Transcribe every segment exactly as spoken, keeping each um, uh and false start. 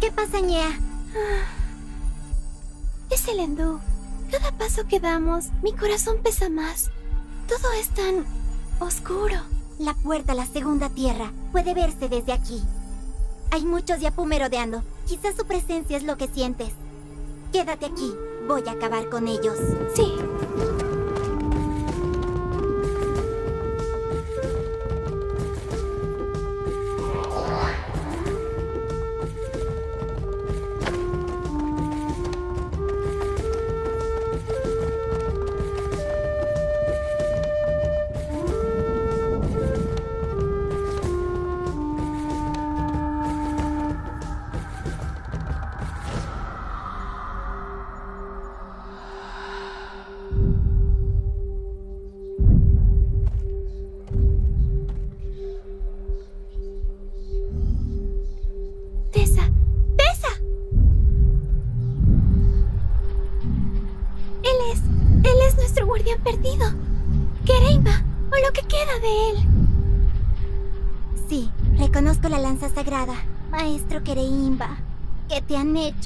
¿Qué pasa, Ñea? Es el Endú. Cada paso que damos, mi corazón pesa más. Todo es tan oscuro. La puerta a la segunda tierra puede verse desde aquí. Hay muchos Yapú merodeando. Quizás su presencia es lo que sientes. Quédate aquí. Voy a acabar con ellos. Sí. Perdido. Kereimba, o lo que queda de él. Sí, reconozco la lanza sagrada. Maestro Kereimba, ¿qué te han hecho?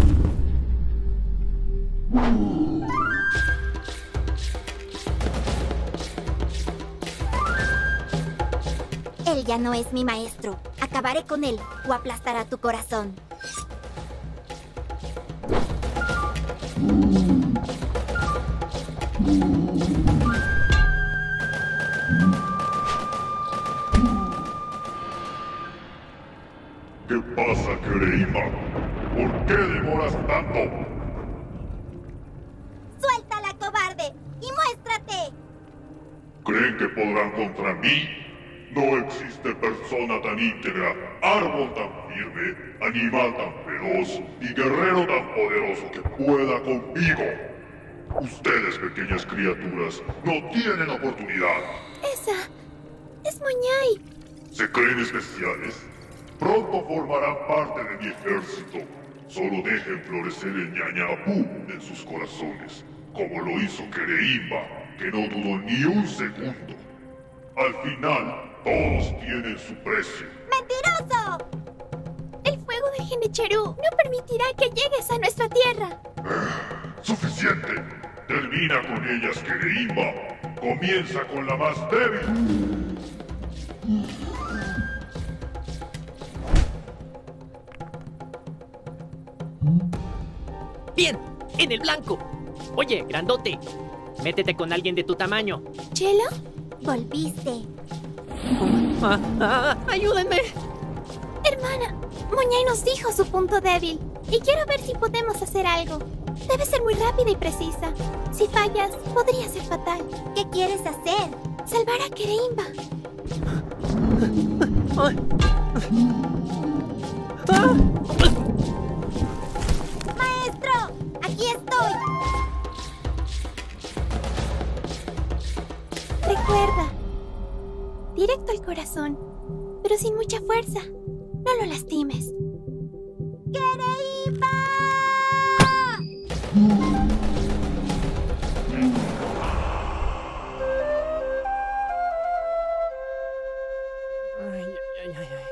Él ya no es mi maestro. Acabaré con él o aplastará tu corazón. ¿Qué pasa, Kereimba? ¿Por qué demoras tanto? ¡Suéltala, cobarde! ¡Y muéstrate! ¿Creen que podrán contra mí? No existe persona tan íntegra, árbol tan firme, animal tan feroz y guerrero tan poderoso que pueda conmigo. Ustedes, pequeñas criaturas, no tienen oportunidad. Esa es Moñai. ¿Se creen especiales? Pronto formarán parte de mi ejército. Solo dejen florecer el ñañapú en sus corazones, como lo hizo Kereimba, que no dudó ni un segundo. Al final, todos tienen su precio. ¡Mentiroso! El fuego de Genichirú no permitirá que llegues a nuestra tierra. ¡Suficiente! Termina con ellas, Kereimba. Comienza con la más débil. ¡Bien! ¡En el blanco! Oye, grandote, métete con alguien de tu tamaño. ¿Chelo? Volviste. Ah, ah, ¡ayúdenme! Hermana, Moñai nos dijo su punto débil. Y quiero ver si podemos hacer algo. Debe ser muy rápida y precisa. Si fallas, podría ser fatal. ¿Qué quieres hacer? Salvar a Kereimba. Ah. ¡Maestro! ¡Aquí estoy! Recuerda, directo al corazón, pero sin mucha fuerza. No lo lastimes. ¡Kereimba! Ay, ay, ay, ay.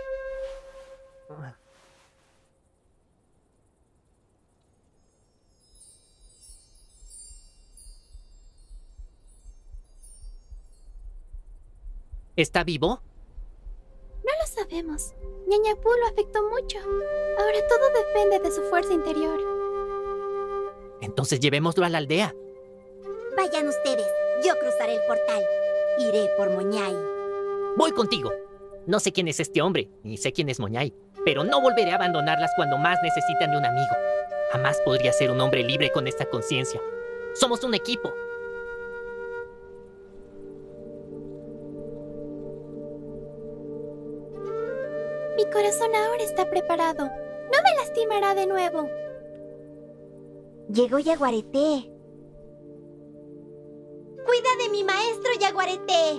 ¿Está vivo? No lo sabemos. Ñañapú lo afectó mucho. Ahora todo depende de su fuerza interior. Entonces llevémoslo a la aldea. Vayan ustedes. Yo cruzaré el portal. Iré por Moñai. Voy contigo. No sé quién es este hombre, ni sé quién es Moñai, pero no volveré a abandonarlas cuando más necesitan de un amigo. Jamás podría ser un hombre libre con esta conciencia. Somos un equipo. Mi corazón ahora está preparado. No me lastimará de nuevo. Llegó Yaguareté. ¡Cuida de mi maestro, Yaguareté!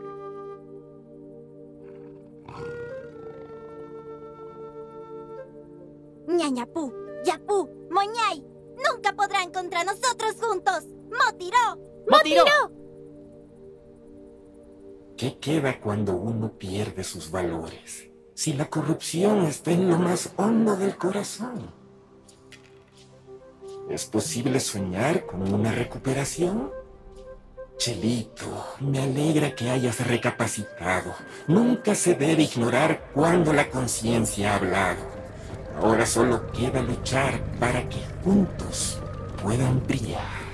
Ñañapú, Yapú, Moñai, nunca podrán contra nosotros juntos. ¡Motiró! ¡Motiró! ¿Qué queda cuando uno pierde sus valores? si la corrupción está en lo más hondo del corazón? ¿Es posible soñar con una recuperación? Chelito, me alegra que hayas recapacitado. Nunca se debe ignorar cuando la conciencia ha hablado. Ahora solo queda luchar para que juntos puedan brillar.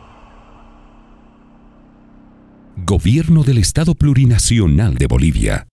Gobierno del Estado Plurinacional de Bolivia.